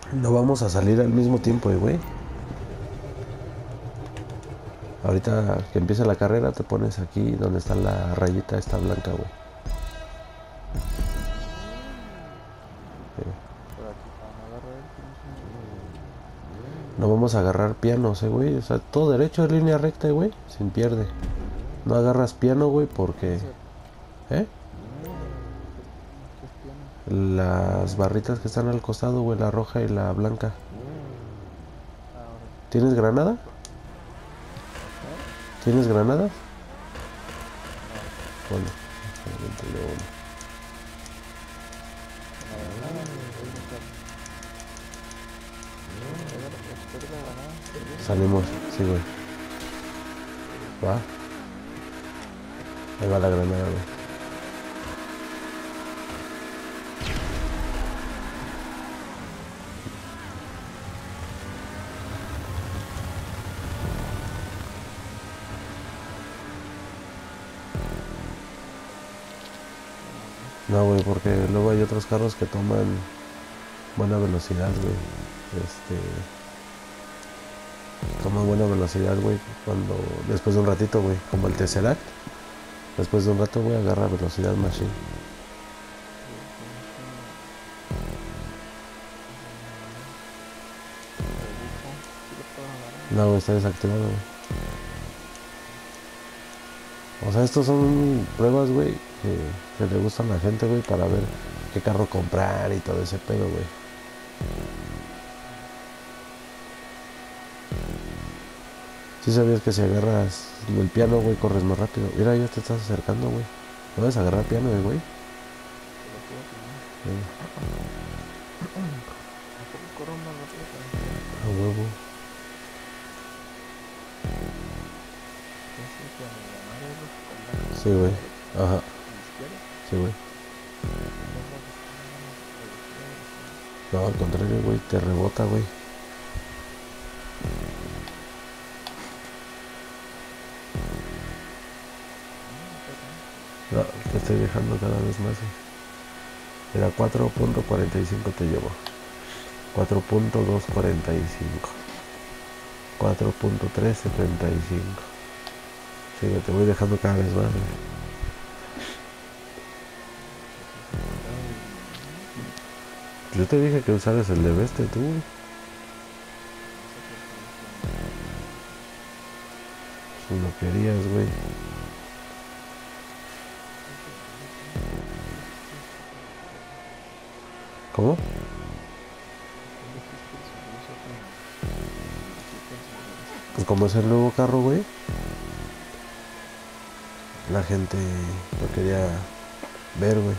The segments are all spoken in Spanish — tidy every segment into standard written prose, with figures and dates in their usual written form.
No vamos a salir al mismo tiempo, güey. Ahorita que empiece la carrera te pones aquí donde está la rayita esta blanca, güey. Pero aquí para no agarrar el cruce. No vamos a agarrar pianos, güey. O sea, todo derecho, en línea recta, güey. Sin pierde. No agarras piano, güey, ¿Qué porque... es el? ¿Eh? ¿Qué es piano? Las barritas que están al costado, güey, la roja y la blanca. Ah, órale. ¿Tienes granada? ¿Eh? ¿Tienes granadas? No. Bueno, aviéntale uno. La granada. Ahí no está. Espera la granada. Salimos, sí, güey. Va, ahí va la granada, güey. No, güey, porque luego hay otros carros que toman buena velocidad, güey. Toman buena velocidad, güey, cuando... Después de un ratito, güey, como el Tesseract. Después de un rato, güey, agarra velocidad machine. Rebufo. Sí lo puedo agarrar. No, güey, está desactivado, güey. O sea, estos son pruebas, güey, que le gustan a la gente, güey, para ver qué carro comprar y todo ese pedo, güey. Sí sabías que si agarras el piano, güey, corres más rápido. Mira, ya te estás acercando, güey. ¿Puedes agarrar piano, güey? Te lo juro que no. Sí, ¿A poco corro más rápido con el piano? a huevo. ¿Qué es el piano? La madre es roja con blanco. Sí, ¿A güey. la derecha? Ajá, ¿A la izquierda? sí, güey. ¿Cuál es la que está más reducida de la izquierda? No, al contrario, güey, te rebota, güey. No, espera. No, te estoy dejando cada vez más, güey. Mira, 4.45 te llevo. 4.245. 4.375. Sí, güey, te voy dejando cada vez más, güey. Pues ese que estaba disminuyendo. Yo te dije que usaras el de Veste, tú, güey. No sé por qué disminuye. Si no querías, güey. ¿Cuánto dijiste que subía? ¿Cómo? ¿Cuál dijiste el Subaru Z97 en su Versa? Pues como es el nuevo carro, güey, la gente lo quería ver, güey.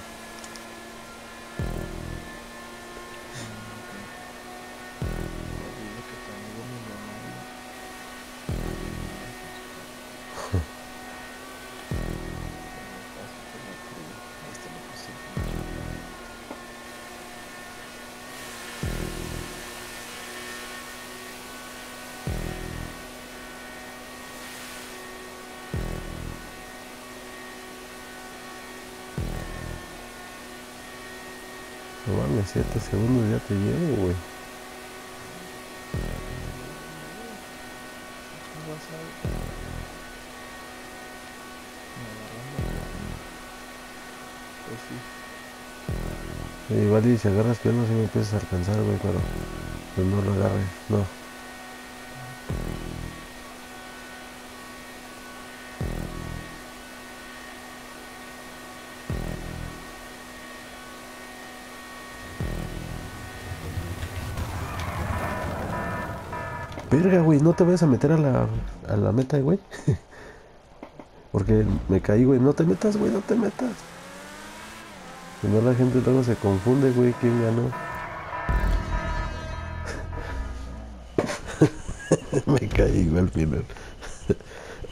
Ok. Pues dile que tu amigo millonario se muere con su carro. Pero está súper batido. Ahí está, le puse el pinche video. No mames, 7 segundos ya te llevo, güey. ¿Cómo vas agarrando piano? Pues sí. Igual y si agarras piano sí me empiezas a alcanzar, güey, pero pues no lo agarres, no. Verga, güey, no te vayas a meter a la meta, güey. Porque me caí, güey. No te metas, güey, no te metas. Si no, la gente luego se confunde, güey, quién ganó. Me caí, güey, al final.